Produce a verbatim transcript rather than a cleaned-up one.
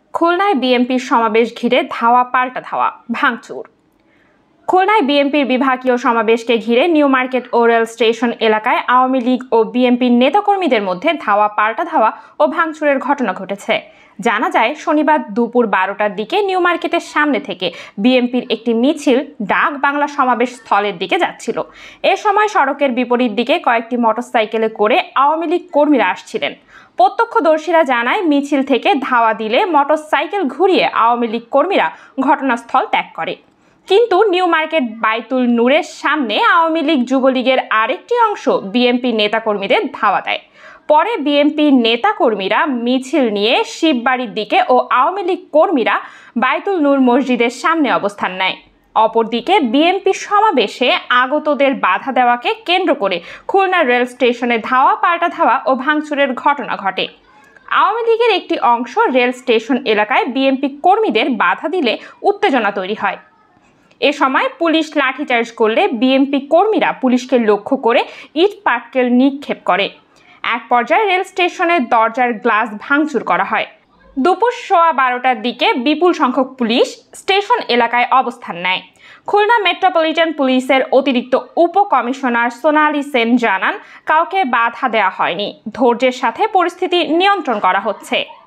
খুলনায় বিএনপির সমাবেশ ঘিরে ধাওয়া পাল্টা ধাওয়া, ভাঙচুর। খুলনায় বিএনপির বিভাগীয় সমাবেশকে ঘিরে নিউ মার্কেট ও রেল স্টেশন এলাকায় আওয়ামী লীগ ও বিএনপির নেতাকর্মীদের মধ্যে ধাওয়া পাল্টা ধাওয়া ও ভাঙচুরের ঘটনা ঘটেছে। জানা যায়, শনিবার দুপুর বারোটার দিকে নিউ মার্কেটের সামনে থেকে বিএনপির একটি মিছিল ডাক বাংলা সমাবেশ স্থলের দিকে যাচ্ছিল। এ সময় সড়কের বিপরীত দিকে কয়েকটি মোটরসাইকেলে করে আওয়ামী লীগ কর্মীরা আসছিলেন। প্রত্যক্ষদর্শীরা জানায়, মিছিল থেকে ধাওয়া দিলে মোটরসাইকেল ঘুরিয়ে আওয়ামী লীগ কর্মীরা ঘটনাস্থল ত্যাগ করে। কিন্তু নিউ মার্কেট বাইতুল নূরের সামনে আওয়ামী লীগ যুবলীগের আরেকটি অংশ বিএনপি নেতাকর্মীদের ধাওয়া দেয়। পরে বিএনপি নেতাকর্মীরা মিছিল নিয়ে শিববাড়ির দিকে ও আওয়ামী লীগ কর্মীরা বাইতুল নূর মসজিদের সামনে অবস্থান নেয়। অপরদিকে বিএনপি সমাবেশে আগতদের বাধা দেওয়াকে কেন্দ্র করে খুলনা রেল স্টেশনে ধাওয়া পাল্টা ধাওয়া ও ভাঙচুরের ঘটনা ঘটে। আওয়ামী লীগের একটি অংশ রেল স্টেশন এলাকায় বিএনপি কর্মীদের বাধা দিলে উত্তেজনা তৈরি হয়। এ সময় পুলিশ লাঠিচার্জ করলে বিএনপি কর্মীরা পুলিশকে লক্ষ্য করে ইট পাটকেল নিক্ষেপ করে। এক পর্যায়ে রেল স্টেশনের দরজার গ্লাস ভাঙচুর করা হয়। দুপুর সোয়া বারোটার দিকে বিপুল সংখ্যক পুলিশ স্টেশন এলাকায় অবস্থান নেয়। খুলনা মেট্রোপলিটন পুলিশের অতিরিক্ত উপকমিশনার সোনালী সেন জানান, কাউকে বাধা দেওয়া হয়নি, ধৈর্যের সাথে পরিস্থিতি নিয়ন্ত্রণ করা হচ্ছে।